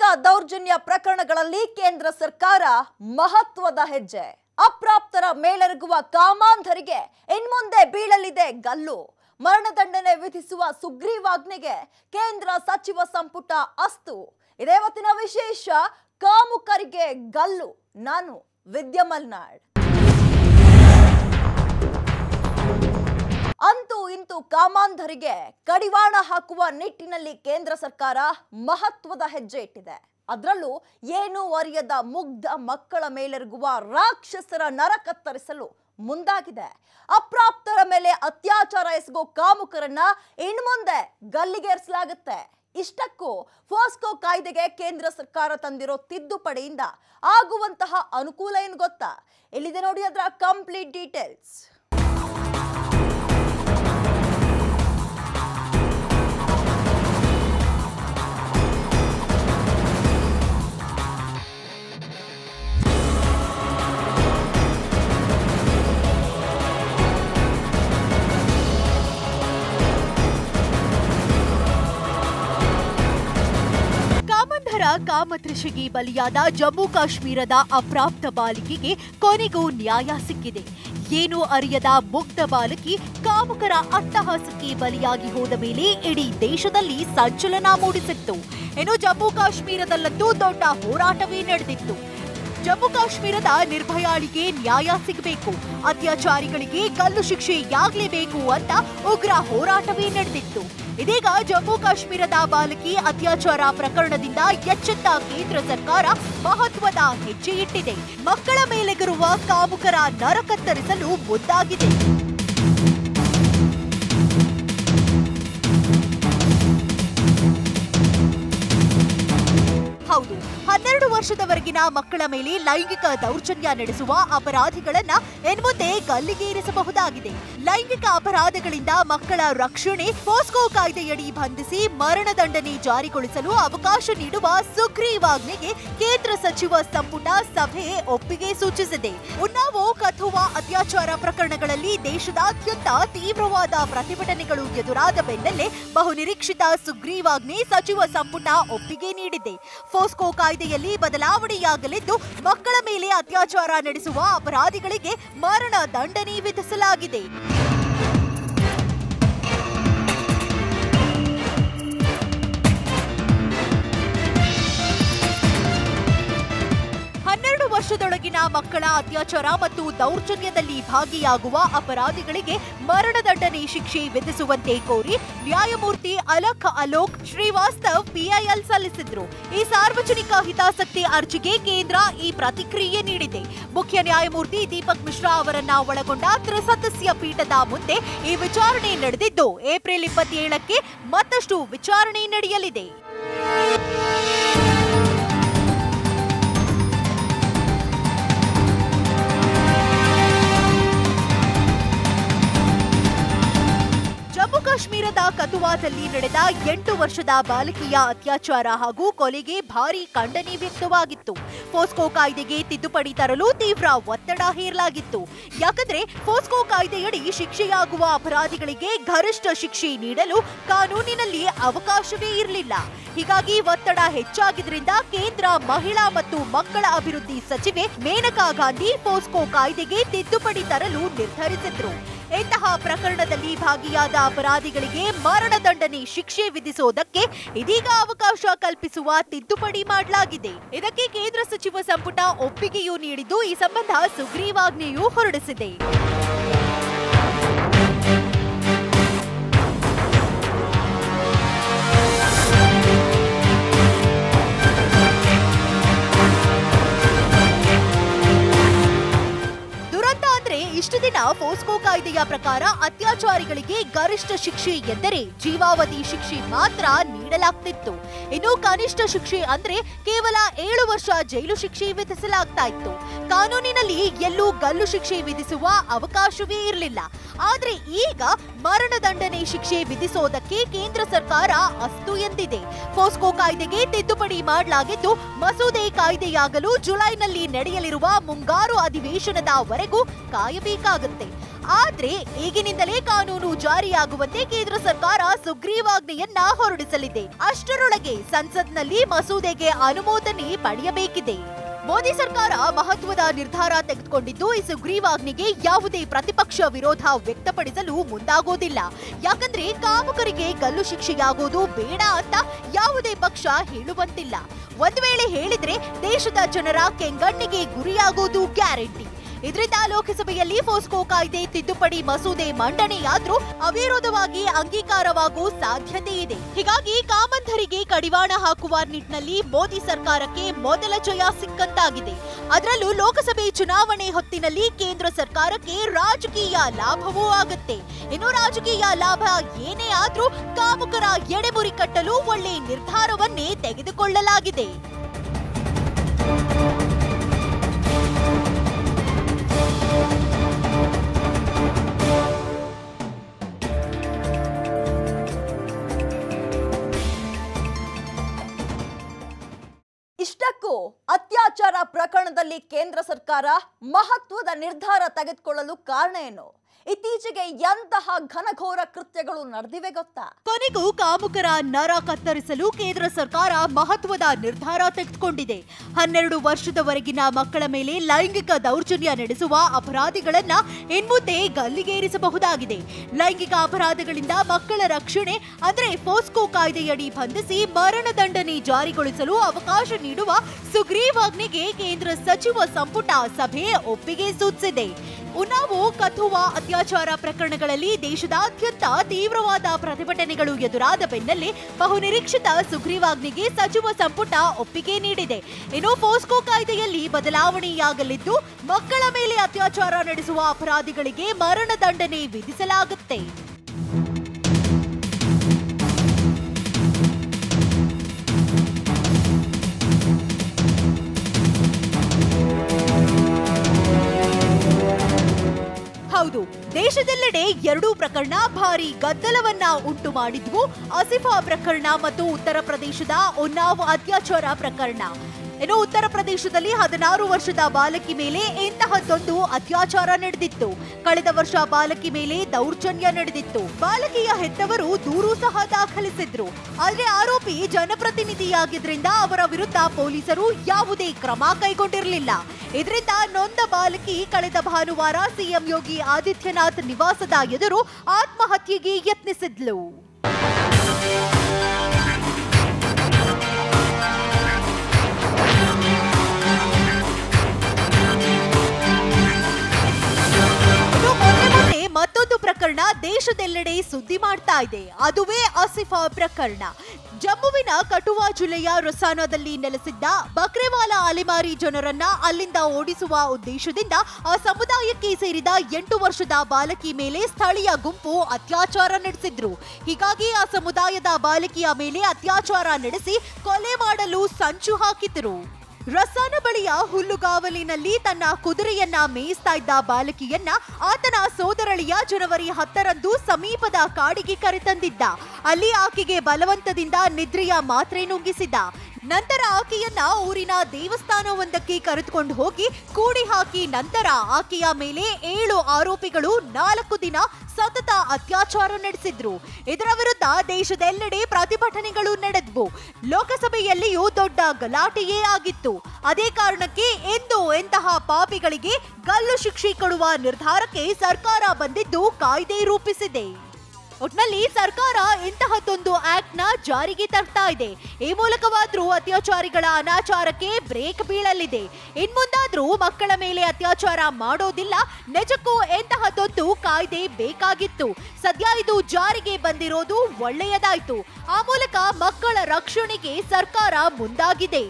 ದೌರ್ಜನ್ಯ ಪ್ರಕರಣಗಳಲ್ಲಿ ಕೇಂದ್ರ ಸರ್ಕಾರ ಮಹತ್ವದ ಹೆಜ್ಜೆ. ಅಪ್ರಾಪ್ತರ ಮೇಲೆರಗುವ ಕಾಮಾಂಧರಿಗೆ ಇನ್ಮುಂದೆ ಬೀಳಲಿದೆ ಗಲ್ಲು. ಮರಣದಂಡನೆ ವಿಧಿಸುವ ಸುಗ್ರೀವಾಜ್ಞೆಗೆ ಕೇಂದ್ರ ಸಚಿವ ಸಂಪುಟ ಅಸ್ತು. ಇದೇ ಹೊತ್ತಿನ ವಿಶೇಷ. ಕಾಮುಕರಿಗೆ ಗಲ್ಲು. ನಾನು ವಿದ್ಯಾ ಮಲ್ನಾಡ್. ಅಂತೂ ಇಂತೂ ಕಾಮಾಂಧರಿಗೆ ಕಡಿವಾಣ ಹಾಕುವ ನಿಟ್ಟಿನಲ್ಲಿ ಕೇಂದ್ರ ಸರ್ಕಾರ ಮಹತ್ವದ ಹೆಜ್ಜೆ ಇಟ್ಟಿದೆ. ಅದರಲ್ಲೂ ಏನೂ ಅರಿಯದ ಮುಗ್ಧ ಮಕ್ಕಳ ಮೇಲೆರಗುವ ರಾಕ್ಷಸರ ನರ ಕತ್ತರಿಸಲು ಮುಂದಾಗಿದೆ. ಅಪ್ರಾಪ್ತರ ಮೇಲೆ ಅತ್ಯಾಚಾರ ಎಸಗೋ ಕಾಮುಕರನ್ನ ಇನ್ಮುಂದೆ ಗಲ್ಲಿಗೇರಿಸಲಾಗುತ್ತೆ. ಇಷ್ಟಕ್ಕೂ ಫೋಸ್ಕೋ ಕಾಯ್ದೆಗೆ ಕೇಂದ್ರ ಸರ್ಕಾರ ತಂದಿರೋ ತಿದ್ದುಪಡಿಯಿಂದ ಆಗುವಂತಹ ಅನುಕೂಲ ಏನು ಗೊತ್ತಾ? ಇಲ್ಲಿದೆ ನೋಡಿ ಅದರ ಕಂಪ್ಲೀಟ್ ಡೀಟೇಲ್ಸ್. ಕಾಮತೃಷಿಗೆ ಬಲಿಯಾದ ಜಮ್ಮು ಕಾಶ್ಮೀರದ ಅಪ್ರಾಪ್ತ ಬಾಲಿಕೆಗೆ ಕೊನೆಗೂ ನ್ಯಾಯ ಸಿಕ್ಕಿದೆ. ಏನೂ ಅರಿಯದ ಮುಗ್ಧ ಬಾಲಕಿ ಕಾಮುಕರ ಅಟ್ಟಹಾಸಕ್ಕೆ ಬಲಿಯಾಗಿ ಹೋದ ಮೇಲೆ ಇಡೀ ದೇಶದಲ್ಲಿ ಸಂಚಲನ ಮೂಡಿಸಿತ್ತು. ಇನ್ನು ಜಮ್ಮು ಕಾಶ್ಮೀರದಲ್ಲಂತೂ ದೊಡ್ಡ ಹೋರಾಟವೇ ನಡೆದಿತ್ತು. ಜಮ್ಮು ಕಾಶ್ಮೀರದ ನಿರ್ಭಯಾಳಿಗೆ ನ್ಯಾಯ ಸಿಗಬೇಕು, ಅತ್ಯಾಚಾರಿಗಳಿಗೆ ಗಲ್ಲು ಶಿಕ್ಷೆಯಾಗಲೇಬೇಕು ಅಂತ ಉಗ್ರ ಹೋರಾಟವೇ ನಡೆದಿತ್ತು. ಇದೀಗ ಜಮ್ಮು ಕಾಶ್ಮೀರದ ಬಾಲಕಿ ಅತ್ಯಾಚಾರ ಪ್ರಕರಣದಿಂದ ಎಚ್ಚೆತ್ತ ಕೇಂದ್ರ ಸರ್ಕಾರ ಮಹತ್ವದ ಹೆಜ್ಜೆ ಇಟ್ಟಿದೆ. ಮಕ್ಕಳ ಮೇಲೆಗಿರುವ ಕಾಮುಕರ ನರ ಕತ್ತರಿಸಲು ಮುಂದಾಗಿದೆ. ಹೌದು, 12 ವರ್ಷದವರೆಗಿನ ಮಕ್ಕಳ ಮೇಲೆ ಲೈಂಗಿಕ ದೌರ್ಜನ್ಯ ನಡೆಸುವ ಅಪರಾಧಿಗಳನ್ನ ಇನ್ಮುಂದೆ ಗಲ್ಲಿಗೇರಿಸಬಹುದಾಗಿದೆ. ಲೈಂಗಿಕ ಅಪರಾಧಗಳಿಂದ ಮಕ್ಕಳ ರಕ್ಷಣೆ ಫೋಸ್ಕೋ ಕಾಯ್ದೆಯಡಿ ಬಂಧಿಸಿ ಮರಣದಂಡನೆ ಜಾರಿಗೊಳಿಸಲು ಅವಕಾಶ ನೀಡುವ ಸುಗ್ರೀವಾಜ್ಞೆಗೆ ಕೇಂದ್ರ ಸಚಿವ ಸಂಪುಟ ಸಭೆ ಒಪ್ಪಿಗೆ ಸೂಚಿಸಿದೆ. ಉನ್ನಾವೋ ಕಥುವಾ ಅತ್ಯಾಚಾರ ಪ್ರಕರಣಗಳಲ್ಲಿ ದೇಶದಾದ್ಯಂತ ತೀವ್ರವಾದ ಪ್ರತಿಭಟನೆಗಳು ಎದುರಾದ ಬೆನ್ನಲ್ಲೇ ಬಹುನಿರೀಕ್ಷಿತ ಸುಗ್ರೀವಾಜ್ಞೆ ಸಚಿವ ಸಂಪುಟ ಒಪ್ಪಿಗೆ ನೀಡಿದೆ. ಫೋಸ್ಕೋ ಕಾಯ್ದೆಯಲ್ಲಿ ಬದಲಾವಣೆಯಾಗಲಿದ್ದು ಮಕ್ಕಳ ಮೇಲೆ ಅತ್ಯಾಚಾರ ನಡೆಸುವ ಅಪರಾಧಿಗಳಿಗೆ ಮರಣ ದಂಡನೆ ವಿಧಿಸಲಾಗಿದೆ. ವರ್ಷದೊಳಗಿನ ಮಕ್ಕಳ ಅತ್ಯಾಚಾರ ಮತ್ತು ದೌರ್ಜನ್ಯದಲ್ಲಿ ಭಾಗಿಯಾಗುವ ಅಪರಾಧಿಗಳಿಗೆ ಮರಣದಂಡನೆ ಶಿಕ್ಷೆ ವಿಧಿಸುವಂತೆ ಕೋರಿ ನ್ಯಾಯಮೂರ್ತಿ ಅಲೋಕ್ ಶ್ರೀವಾಸ್ತವ್ ಪಿಐಎಲ್ ಸಲ್ಲಿಸಿದ್ರು. ಈ ಸಾರ್ವಜನಿಕ ಹಿತಾಸಕ್ತಿ ಅರ್ಜಿಗೆ ಕೇಂದ್ರ ಈ ಪ್ರತಿಕ್ರಿಯೆ ನೀಡಿದೆ. ಮುಖ್ಯ ನ್ಯಾಯಮೂರ್ತಿ ದೀಪಕ್ ಮಿಶ್ರಾ ಅವರನ್ನ ಒಳಗೊಂಡ ತ್ರಿಸದಸ್ಯ ಪೀಠದ ಮುಂದೆ ಈ ವಿಚಾರಣೆ ನಡೆದಿದ್ದು ಏಪ್ರಿಲ್ 27ಕ್ಕೆ ಮತ್ತಷ್ಟು ವಿಚಾರಣೆ ನಡೆಯಲಿದೆ. ಕಾಶ್ಮೀರದ ಕಥುವಾದಲ್ಲಿ ನಡೆದ 8 ವರ್ಷದ ಬಾಲಕಿಯ ಅತ್ಯಾಚಾರ ಹಾಗೂ ಕೊಲೆಗೆ ಭಾರೀ ಖಂಡನೆ ವ್ಯಕ್ತವಾಗಿತ್ತು. ಫೋಸ್ಕೋ ಕಾಯ್ದೆಗೆ ತಿದ್ದುಪಡಿ ತರಲು ತೀವ್ರ ಒತ್ತಡ ಹೇರಲಾಗಿತ್ತು. ಯಾಕಂದ್ರೆ ಫೋಸ್ಕೋ ಕಾಯ್ದೆಯಡಿ ಶಿಕ್ಷೆಯಾಗುವ ಅಪರಾಧಿಗಳಿಗೆ ಗರಿಷ್ಠ ಶಿಕ್ಷೆ ನೀಡಲು ಕಾನೂನಿನಲ್ಲಿ ಅವಕಾಶವೇ ಇರಲಿಲ್ಲ. ಹೀಗಾಗಿ ಒತ್ತಡ ಹೆಚ್ಚಾಗಿದ್ರಿಂದ ಕೇಂದ್ರ ಮಹಿಳಾ ಮತ್ತು ಮಕ್ಕಳ ಅಭಿವೃದ್ಧಿ ಸಚಿವೆ ಮೇನಕಾ ಗಾಂಧಿ ಫೋಸ್ಕೋ ಕಾಯ್ದೆಗೆ ತಿದ್ದುಪಡಿ ತರಲು ನಿರ್ಧರಿಸಿದ್ರು. ಇಂತಹ ಪ್ರಕರಣದಲ್ಲಿ ಭಾಗಿಯಾದ ಅಪರಾಧಿಗಳಿಗೆ ಮರಣದಂಡನೆ ಶಿಕ್ಷೆ ವಿಧಿಸುವುದಕ್ಕೆ ಇದೀಗ ಅವಕಾಶ ಕಲ್ಪಿಸುವ ತಿದ್ದುಪಡಿ ಮಾಡಲಾಗಿದೆ. ಇದಕ್ಕೆ ಕೇಂದ್ರ ಸಚಿವ ಸಂಪುಟ ಒಪ್ಪಿಗೆಯೂ ನೀಡಿದ್ದು ಈ ಸಂಬಂಧ ಸುಗ್ರೀವಾಜ್ಞೆಯೂ ಹೊರಡಿಸಿದೆ. ಇಷ್ಟು ದಿನ ಫೋಸ್ಕೋ ಕಾಯ್ದೆಯ ಪ್ರಕಾರ ಅತ್ಯಾಚಾರಿಗಳಿಗೆ ಗರಿಷ್ಠ ಶಿಕ್ಷೆ ಎಂದರೆ ಜೀವಾವಧಿ ಶಿಕ್ಷೆ ಮಾತ್ರ ನೀಡಲಾಗ್ತಿತ್ತು. ಇನ್ನು ಕನಿಷ್ಠ ಶಿಕ್ಷೆ ಅಂದ್ರೆ ಕೇವಲ 7 ವರ್ಷ ಜೈಲು ಶಿಕ್ಷೆ ವಿಧಿಸಲಾಗ್ತಾ ಇತ್ತು. ಕಾನೂನಿನಲ್ಲಿ ಎಲ್ಲೂ ಗಲ್ಲು ಶಿಕ್ಷೆ ವಿಧಿಸುವ ಅವಕಾಶವೇ ಇರಲಿಲ್ಲ. ಆದ್ರೆ ಈಗ ಮರಣದಂಡನೆ ಶಿಕ್ಷೆ ವಿಧಿಸೋದಕ್ಕೆ ಕೇಂದ್ರ ಸರ್ಕಾರ ಅಸ್ತು ಎಂದಿದೆ. ಫೋಸ್ಕೋ ಕಾಯ್ದೆಗೆ ತಿದ್ದುಪಡಿ ಮಾಡಲಾಗಿದ್ದು ಮಸೂದೆ ಕಾಯ್ದೆಯಾಗಲು ಜುಲೈನಲ್ಲಿ ನಡೆಯಲಿರುವ ಮುಂಗಾರು ಅಧಿವೇಶನದವರೆಗೂ ಕಾಯಬೇಕಾಗುತ್ತೆ. ಆದ್ರೆ ಈಗಿನಿಂದಲೇ ಕಾನೂನು ಜಾರಿಯಾಗುವಂತೆ ಕೇಂದ್ರ ಸರ್ಕಾರ ಸುಗ್ರೀವಾಜ್ಞೆಯನ್ನ ಹೊರಡಿಸಲಿದೆ. ಅಷ್ಟರೊಳಗೆ ಸಂಸತ್ನಲ್ಲಿ ಮಸೂದೆಗೆ ಅನುಮೋದನೆ ಪಡೆಯಬೇಕಿದೆ. ಮೋದಿ ಸರ್ಕಾರ ಮಹತ್ವದ ನಿರ್ಧಾರ ತೆಗೆದುಕೊಂಡಿದ್ದು ಈ ಸುಗ್ರೀವಾಜ್ಞೆಗೆ ಯಾವುದೇ ಪ್ರತಿಪಕ್ಷ ವಿರೋಧ ವ್ಯಕ್ತಪಡಿಸಲು ಮುಂದಾಗೋದಿಲ್ಲ. ಯಾಕಂದ್ರೆ ಕಾಮುಕರಿಗೆ ಗಲ್ಲು ಶಿಕ್ಷೆಯಾಗೋದು ಬೇಡ ಅಂತ ಯಾವುದೇ ಪಕ್ಷ ಹೇಳುವಂತಿಲ್ಲ. ಒಂದು ವೇಳೆ ಹೇಳಿದ್ರೆ ದೇಶದ ಜನರ ಕೆಂಗಣ್ಣಿಗೆ ಗುರಿಯಾಗೋದು ಗ್ಯಾರಂಟಿ. ಇದರಿಂದ ಲೋಕಸಭೆಯಲ್ಲಿ ಫೋಸ್ಕೋ ಕಾಯ್ದೆ ತಿದ್ದುಪಡಿ ಮಸೂದೆ ಮಂಡನೆಯಾದ್ರೂ ಅವಿರೋಧವಾಗಿ ಅಂಗೀಕಾರವಾಗುವ ಸಾಧ್ಯತೆ ಇದೆ. ಹೀಗಾಗಿ ಕಾಮಂಧರಿಗೆ ಕಡಿವಾಣ ಹಾಕುವ ನಿಟ್ಟಿನಲ್ಲಿ ಮೋದಿ ಸರ್ಕಾರಕ್ಕೆ ಮೊದಲ ಜಯ ಸಿಕ್ಕಂತಾಗಿದೆ. ಅದರಲ್ಲೂ ಲೋಕಸಭೆ ಚುನಾವಣೆ ಹೊತ್ತಿನಲ್ಲಿ ಕೇಂದ್ರ ಸರ್ಕಾರಕ್ಕೆ ರಾಜಕೀಯ ಲಾಭವೂ ಆಗುತ್ತೆ. ಇನ್ನು ರಾಜಕೀಯ ಲಾಭ ಏನೇ ಆದ್ರೂ ಕಾಮುಕರ ಎಡೆಮುರಿ ಕಟ್ಟಲು ಒಳ್ಳೆ ನಿರ್ಧಾರವನ್ನೇ ತೆಗೆದುಕೊಳ್ಳಲಾಗಿದೆ. ಇಷ್ಟಕ್ಕೂ ಅತ್ಯಾಚಾರ ಪ್ರಕರಣದಲ್ಲಿ ಕೇಂದ್ರ ಸರ್ಕಾರ ಮಹತ್ವದ ನಿರ್ಧಾರ ತೆಗೆದುಕೊಳ್ಳಲು ಕಾರಣ ಏನು? ಇತ್ತೀಚೆಗೆ ಎಂತಹ ಘನಘೋರ ಕೃತ್ಯಗಳು ನಡೆದಿವೆ ಗೊತ್ತಾ? ಕೊನೆಗೂ ಕಾಮುಕರ ನರ ಕತ್ತರಿಸಲು ಕೇಂದ್ರ ಸರ್ಕಾರ ಮಹತ್ವದ ನಿರ್ಧಾರ ತೆಗೆದುಕೊಂಡಿದೆ. 12 ವರ್ಷದವರೆಗಿನ ಮಕ್ಕಳ ಮೇಲೆ ಲೈಂಗಿಕ ದೌರ್ಜನ್ಯ ನಡೆಸುವ ಅಪರಾಧಿಗಳನ್ನ ಇನ್ಮುಂದೆ ಗಲ್ಲಿಗೇರಿಸಬಹುದಾಗಿದೆ. ಲೈಂಗಿಕ ಅಪರಾಧಗಳಿಂದ ಮಕ್ಕಳ ರಕ್ಷಣೆ ಅಂದ್ರೆ ಫೋಸ್ಕೋ ಕಾಯ್ದೆಯಡಿ ಬಂಧಿಸಿ ಮರಣದಂಡನೆ ಜಾರಿಗೊಳಿಸಲು ಅವಕಾಶ ನೀಡುವ ಸುಗ್ರೀವಾಜ್ಞೆಗೆ ಕೇಂದ್ರ ಸಚಿವ ಸಂಪುಟ ಸಭೆ ಒಪ್ಪಿಗೆ ಸೂಚಿಸಿದೆ. ಉನ್ನಾವೋ ಕಥುವಾ ಅತ್ಯಾಚಾರ ಪ್ರಕರಣಗಳಲ್ಲಿ ದೇಶದಾದ್ಯಂತ ತೀವ್ರವಾದ ಪ್ರತಿಭಟನೆಗಳು ಎದುರಾದ ಬೆನ್ನಲ್ಲೇ ಬಹುನಿರೀಕ್ಷಿತ ಸುಗ್ರೀವಾಜ್ಞೆಗೆ ಸಚಿವ ಸಂಪುಟ ಒಪ್ಪಿಗೆ ನೀಡಿದೆ. ಇನ್ನು ಫೋಸ್ಕೋ ಕಾಯ್ದೆಯಲ್ಲಿ ಬದಲಾವಣೆಯಾಗಲಿದ್ದು ಮಕ್ಕಳ ಮೇಲೆ ಅತ್ಯಾಚಾರ ನಡೆಸುವ ಅಪರಾಧಿಗಳಿಗೆ ಮರಣದಂಡನೆ ವಿಧಿಸಲಾಗುತ್ತೆ. ಹೌದು, ದೇಶದೆಲ್ಲೆಡೆ ಎರಡೂ ಪ್ರಕರಣ ಭಾರಿ ಗದ್ದಲವನ್ನ ಉಂಟು ಮಾಡಿದ್ವು. ಆಸಿಫಾ ಪ್ರಕರಣ ಮತ್ತು ಉತ್ತರ ಪ್ರದೇಶದ ಉನ್ನಾವ್ ಅತ್ಯಾಚಾರ ಪ್ರಕರಣ. ಇನ್ನು ಉತ್ತರ ಪ್ರದೇಶದಲ್ಲಿ 16 ವರ್ಷದ ಬಾಲಕಿ ಮೇಲೆ ಇಂತಹದ್ದೊಂದು ಅತ್ಯಾಚಾರ ನಡೆದಿತ್ತು. ಕಳೆದ ವರ್ಷ ಬಾಲಕಿ ಮೇಲೆ ದೌರ್ಜನ್ಯ ನಡೆದಿತ್ತು. ಬಾಲಕಿಯ ಹೆತ್ತವರು ದೂರು ಸಹ ದಾಖಲಿಸಿದ್ರು. ಆದ್ರೆ ಆರೋಪಿ ಜನಪ್ರತಿನಿಧಿಯಾಗಿದ್ರಿಂದ ಅವರ ವಿರುದ್ಧ ಪೊಲೀಸರು ಯಾವುದೇ ಕ್ರಮ ಕೈಗೊಂಡಿರಲಿಲ್ಲ. ಇದರಿಂದ ನೊಂದ ಬಾಲಕಿ ಕಳೆದ ಭಾನುವಾರ ಸಿಎಂ ಯೋಗಿ ಆದಿತ್ಯನಾಥ್ ನಿವಾಸದ ಎದುರು ಆತ್ಮಹತ್ಯೆಗೆ ಯತ್ನಿಸಿದ್ಲು. ಮತ್ತೊಂದು ಪ್ರಕರಣ ದೇಶದೆಲ್ಲೆಡೆ ಸುದ್ದಿ ಮಾಡ್ತಾ ಇದೆ. ಅದುವೇ ಆಸಿಫಾ ಪ್ರಕರಣ. ಜಮ್ಮುವಿನ ಕಠುವಾ ಜಿಲ್ಲೆಯ ರೊಸಾನಾದಲ್ಲಿ ನೆಲೆಸಿದ್ದ ಬಕ್ರೇವಾಲಾ ಅಲೆಮಾರಿ ಜನರನ್ನ ಅಲ್ಲಿಂದ ಓಡಿಸುವ ಉದ್ದೇಶದಿಂದ ಆ ಸಮುದಾಯಕ್ಕೆ ಸೇರಿದ 8 ವರ್ಷದ ಬಾಲಕಿ ಮೇಲೆ ಸ್ಥಳೀಯ ಗುಂಪು ಅತ್ಯಾಚಾರ ನಡೆಸಿದ್ರು. ಹೀಗಾಗಿ ಆ ಸಮುದಾಯದ ಬಾಲಕಿಯ ಮೇಲೆ ಅತ್ಯಾಚಾರ ನಡೆಸಿ ಕೊಲೆ ಮಾಡಲು ಸಂಚು ಹಾಕಿದ್ರು. ರಸಾನ ಬಳಿಯ ಹುಲ್ಲುಗಾವಲಿನಲ್ಲಿ ತನ್ನ ಕುದುರೆಯನ್ನ ಮೇಯಿಸ್ತಾ ಇದ್ದ ಬಾಲಕಿಯನ್ನ ಆತನ ಸೋದರಳಿಯ ಜನವರಿ 10ರಂದು ಸಮೀಪದ ಕಾಡಿಗೆ ಕರೆತಂದಿದ್ದ. ಅಲ್ಲಿ ಆಕೆಗೆ ಬಲವಂತದಿಂದ ನಿದ್ರೆಯ ಮಾತ್ರೆ ನುಂಗಿಸಿದ. ನಂತರ ಆಕೆಯನ್ನ ಊರಿನ ದೇವಸ್ಥಾನವೊಂದಕ್ಕೆ ಕರೆದುಕೊಂಡು ಹೋಗಿ ಕೂಡಿ ಹಾಕಿ ನಂತರ ಆಕೆಯ ಮೇಲೆ 7 ಆರೋಪಿಗಳು 4 ದಿನ ಸತತ ಅತ್ಯಾಚಾರ ನಡೆಸಿದ್ರು. ಇದರ ವಿರುದ್ಧ ದೇಶದೆಲ್ಲೆಡೆ ಪ್ರತಿಭಟನೆಗಳು ನಡೆದ್ವು. ಲೋಕಸಭೆಯಲ್ಲಿಯೂ ದೊಡ್ಡ ಗಲಾಟೆಯೇ ಆಗಿತ್ತು. ಅದೇ ಕಾರಣಕ್ಕೆ ಇಂದು ಎಂತಹ ಪಾಪಿಗಳಿಗೆ ಗಲ್ಲು ಶಿಕ್ಷೆ ಕೊಡುವ ನಿರ್ಧಾರಕ್ಕೆ ಸರ್ಕಾರ ಬಂದಿದ್ದು ಕಾಯ್ದೆ ರೂಪಿಸಿದೆ. ಒಟ್ನಲ್ಲಿ ಸರ್ಕಾರ ಇಂತಹದ್ದೊಂದು ಆಕ್ಟ್ ನ ಜಾರಿಗೆ ತರ್ತಾ ಇದೆ. ಈ ಮೂಲಕವಾದ್ರೂ ಅತ್ಯಾಚಾರಿಗಳ ಅನಾಚಾರಕ್ಕೆ ಬ್ರೇಕ್ ಬೀಳಲಿದೆ. ಇನ್ಮುಂದಾದ್ರೂ ಮಕ್ಕಳ ಮೇಲೆ ಅತ್ಯಾಚಾರ ಮಾಡೋದಿಲ್ಲ. ನಿಜಕ್ಕೂ ಎಂತಹದ್ದೊಂದು ಕಾಯ್ದೆ ಬೇಕಾಗಿತ್ತು. ಸದ್ಯ ಇದು ಜಾರಿಗೆ ಬಂದಿರೋದು ಒಳ್ಳೆಯದಾಯ್ತು. ಆ ಮೂಲಕ ಮಕ್ಕಳ ರಕ್ಷಣೆಗೆ ಸರ್ಕಾರ ಮುಂದಾಗಿದೆ.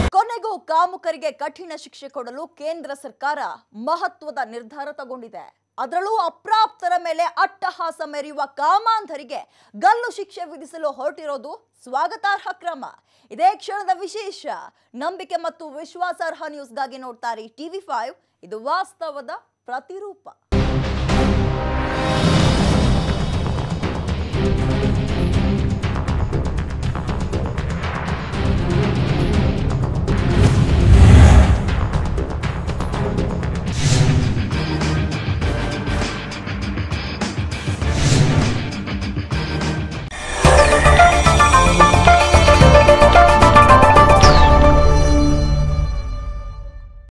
ಕಾಮುಕರಿಗೆ ಕಠಿಣ ಶಿಕ್ಷೆ ಕೊಡಲು ಕೇಂದ್ರ ಸರ್ಕಾರ ಮಹತ್ವದ ನಿರ್ಧಾರ ತಗೊಂಡಿದೆ. ಅದರಲ್ಲೂ ಅಪ್ರಾಪ್ತರ ಮೇಲೆ ಅಟ್ಟಹಾಸ ಮೆರೆಯುವ ಕಾಮಾಂಧರಿಗೆ ಗಲ್ಲು ಶಿಕ್ಷೆ ವಿಧಿಸಲು ಹೊರಟಿರೋದು ಸ್ವಾಗತಾರ್ಹ ಕ್ರಮ. ಇದೇ ಕ್ಷಣದ ವಿಶೇಷ. ನಂಬಿಕೆ ಮತ್ತು ವಿಶ್ವಾಸಾರ್ಹ ನ್ಯೂಸ್ಗಾಗಿ ನೋಡ್ತಾರೆ TV5. ಇದು ವಾಸ್ತವದ ಪ್ರತಿರೂಪ.